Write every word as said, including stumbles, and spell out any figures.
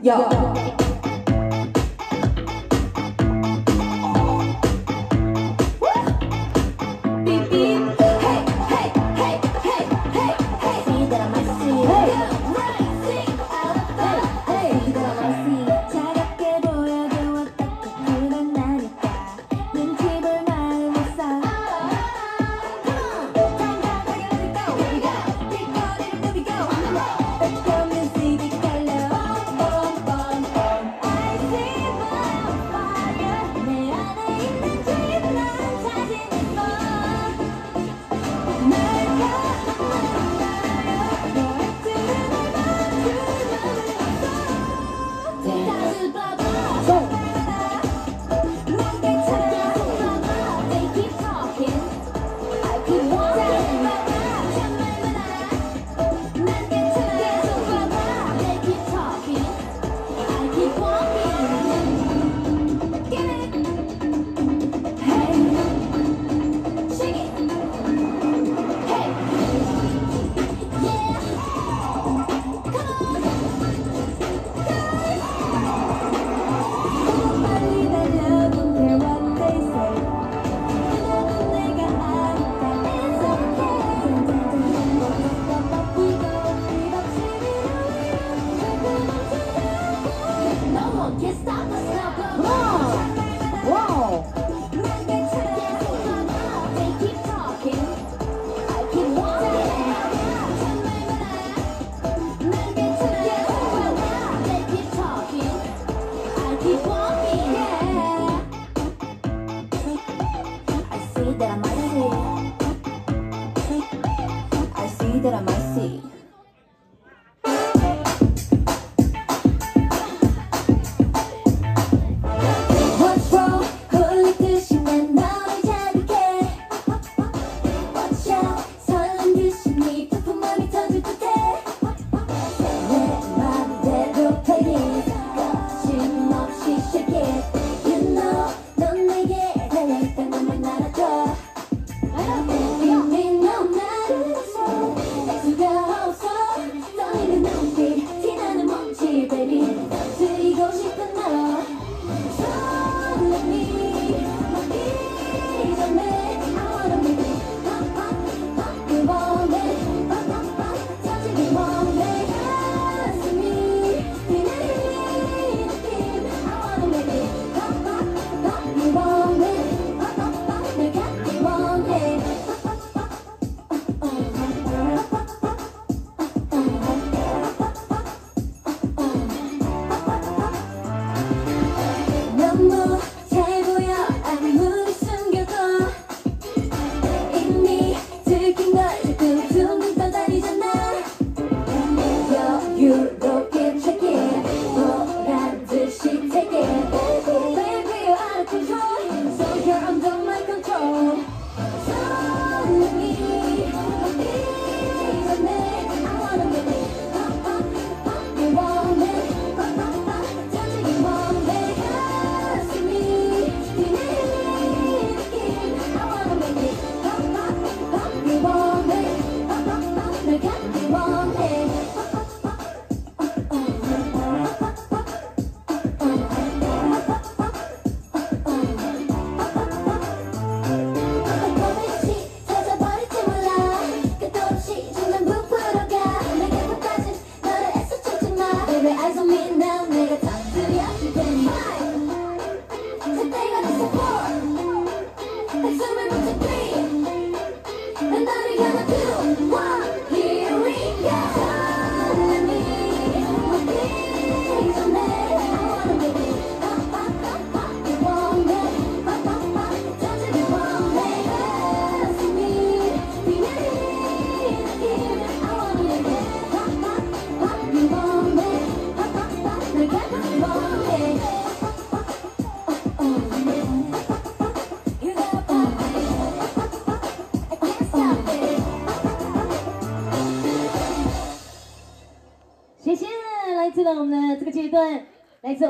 Yo. That I might see. I see that I might see. What's wrong? 흘리듯이 난 너를 자극해. Watch out. 설렘 듯이 네 폭풍함이 터질 듯해. 내 맘대로 play it. 거침없이 shake it. You know, 넌 내게 달려있던 것만 알아줘. 너무 잘 보여 아무리 숨겨도 이미 들킨 걸 자꾸 둥둥 떠다니잖아. 여유롭게 check it 보란 듯이 take it. Baby you're out of control so you're under my control. 설렘이 오기 전에 I wanna make it pop pop pop. You want it pop pop pop. 터지기 원해. Eyes on me now, 내가 잠들이 아플 테니 그때가 됐어 four 한숨을 멈춘 three 난 너를 향한 two one here we go. 설렘이 오기 전에 I wanna make it pop pop pop pop. You want it pop pop pop. 터지기 원해 가슴이 뛰는 느낌. I wanna make it pop pop pop. You want it谢谢，来自我们的这个阶段，来自。